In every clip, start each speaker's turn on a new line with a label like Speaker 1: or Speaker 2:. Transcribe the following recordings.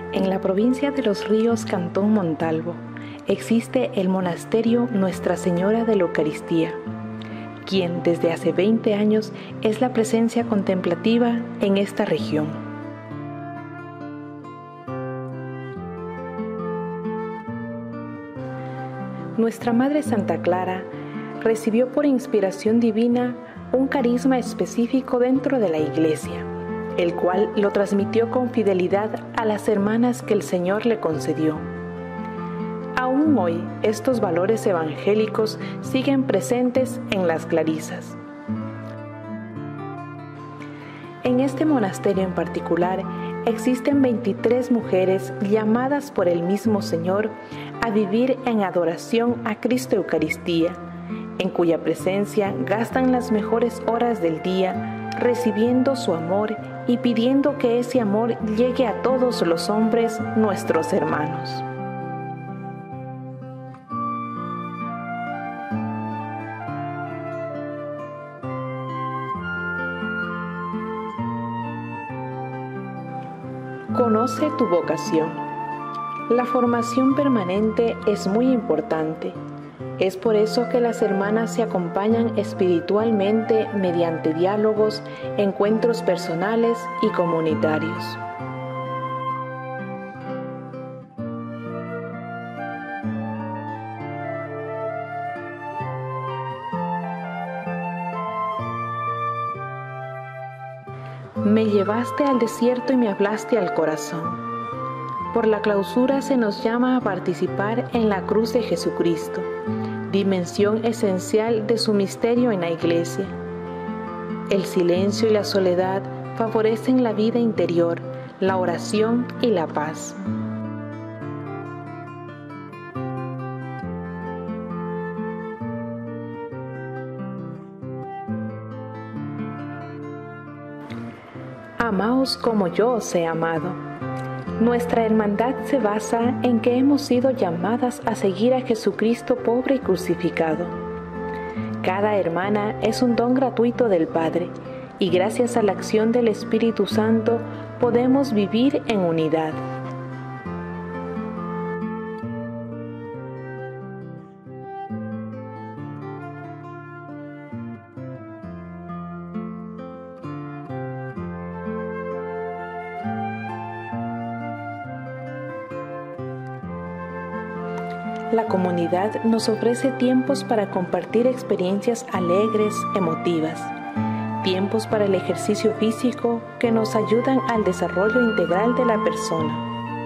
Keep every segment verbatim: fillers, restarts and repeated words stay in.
Speaker 1: En la provincia de Los Ríos, Cantón Montalvo, existe el monasterio Nuestra Señora de la Eucaristía, quien desde hace veinte años es la presencia contemplativa en esta región. Nuestra Madre Santa Clara recibió por inspiración divina un carisma específico dentro de la Iglesia, el cual lo transmitió con fidelidad a las hermanas que el Señor le concedió. Aún hoy, estos valores evangélicos siguen presentes en las clarisas. En este monasterio en particular, existen veintitrés mujeres llamadas por el mismo Señor a vivir en adoración a Cristo Eucaristía, en cuya presencia gastan las mejores horas del día, recibiendo su amor y pidiendo que ese amor llegue a todos los hombres, nuestros hermanos. Conoce tu vocación. La formación permanente es muy importante. Es por eso que las hermanas se acompañan espiritualmente mediante diálogos, encuentros personales y comunitarios. Me llevaste al desierto y me hablaste al corazón. Por la clausura se nos llama a participar en la cruz de Jesucristo, dimensión esencial de su misterio en la Iglesia. El silencio y la soledad favorecen la vida interior, la oración y la paz. Amaos como yo os he amado. Nuestra hermandad se basa en que hemos sido llamadas a seguir a Jesucristo pobre y crucificado. Cada hermana es un don gratuito del Padre y gracias a la acción del Espíritu Santo podemos vivir en unidad. La comunidad nos ofrece tiempos para compartir experiencias alegres, emotivas, tiempos para el ejercicio físico que nos ayudan al desarrollo integral de la persona.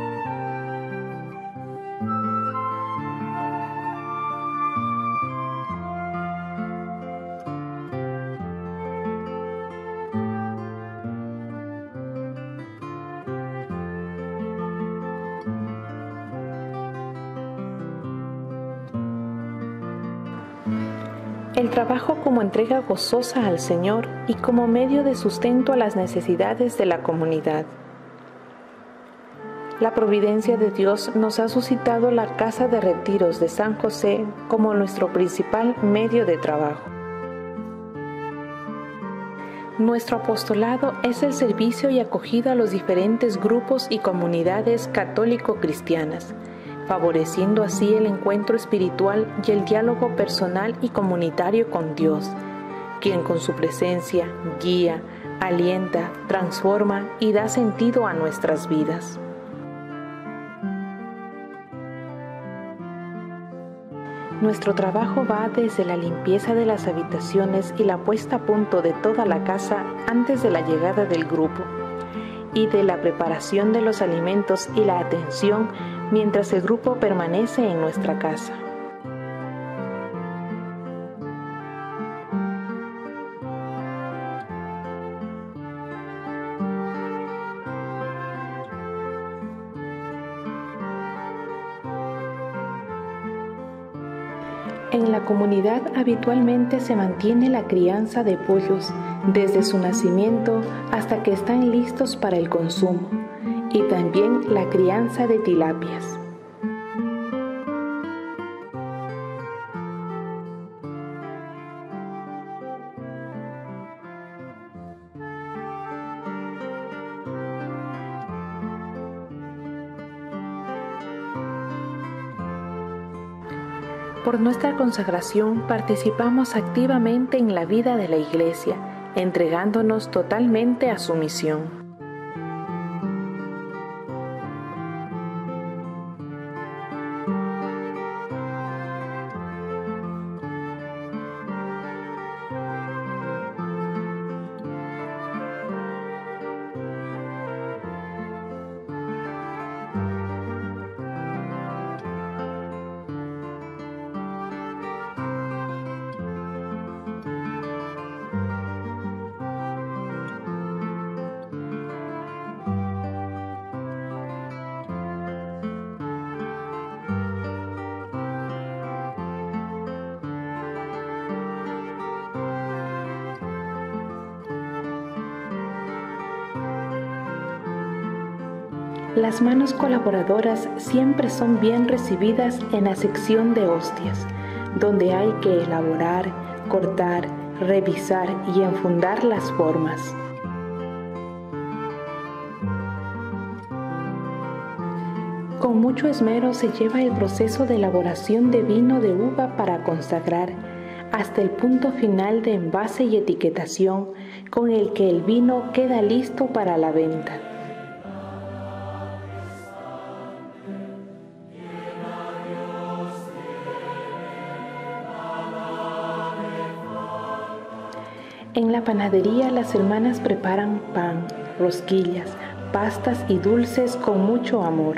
Speaker 1: El trabajo como entrega gozosa al Señor y como medio de sustento a las necesidades de la comunidad. La providencia de Dios nos ha suscitado la Casa de Retiros de San José como nuestro principal medio de trabajo. Nuestro apostolado es el servicio y acogida a los diferentes grupos y comunidades católico-cristianas, favoreciendo así el encuentro espiritual y el diálogo personal y comunitario con Dios, quien con su presencia guía, alienta, transforma y da sentido a nuestras vidas. Nuestro trabajo va desde la limpieza de las habitaciones y la puesta a punto de toda la casa antes de la llegada del grupo, y de la preparación de los alimentos y la atención mientras el grupo permanece en nuestra casa. En la comunidad habitualmente se mantiene la crianza de pollos desde su nacimiento hasta que están listos para el consumo, y también la crianza de tilapias. Por nuestra consagración participamos activamente en la vida de la Iglesia, entregándonos totalmente a su misión. Las manos colaboradoras siempre son bien recibidas en la sección de hostias, donde hay que elaborar, cortar, revisar y enfundar las formas. Con mucho esmero se lleva el proceso de elaboración de vino de uva para consagrar, hasta el punto final de envase y etiquetación, con el que el vino queda listo para la venta. En la panadería las hermanas preparan pan, rosquillas, pastas y dulces con mucho amor.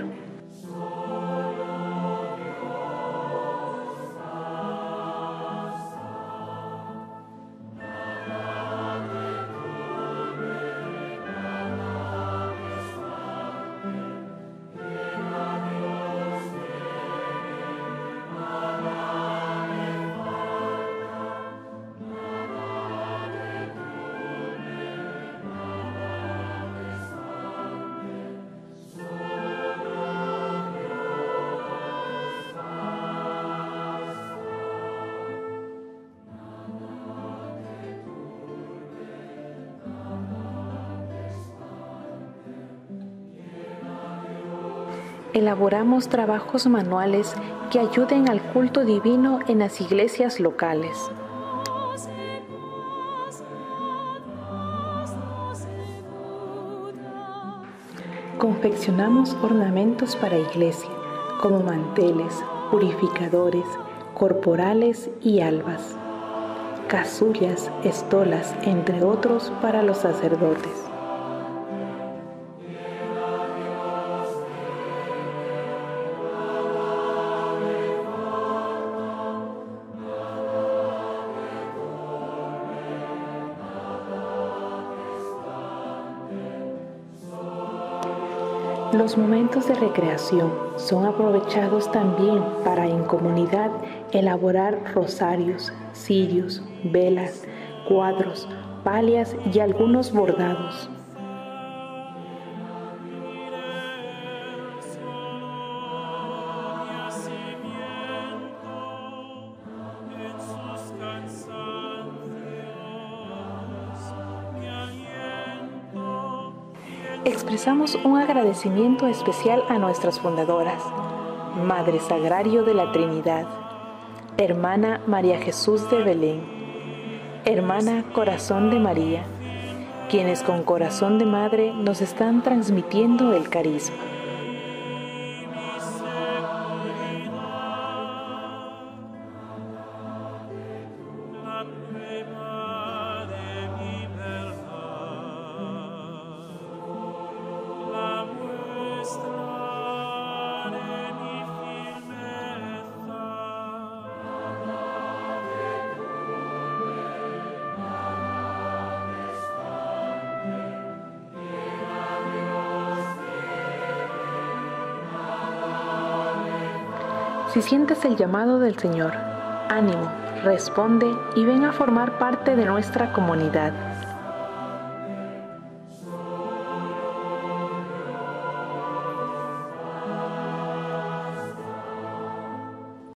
Speaker 1: Elaboramos trabajos manuales que ayuden al culto divino en las iglesias locales. Confeccionamos ornamentos para iglesia, como manteles, purificadores, corporales y albas, casullas, estolas, entre otros para los sacerdotes. Los momentos de recreación son aprovechados también para en comunidad elaborar rosarios, cirios, velas, cuadros, palias y algunos bordados. Expresamos un agradecimiento especial a nuestras fundadoras, Madre Sagrario de la Trinidad, Hermana María Jesús de Belén, Hermana Corazón de María, quienes con corazón de madre nos están transmitiendo el carisma. Si sientes el llamado del Señor, ánimo, responde y ven a formar parte de nuestra comunidad.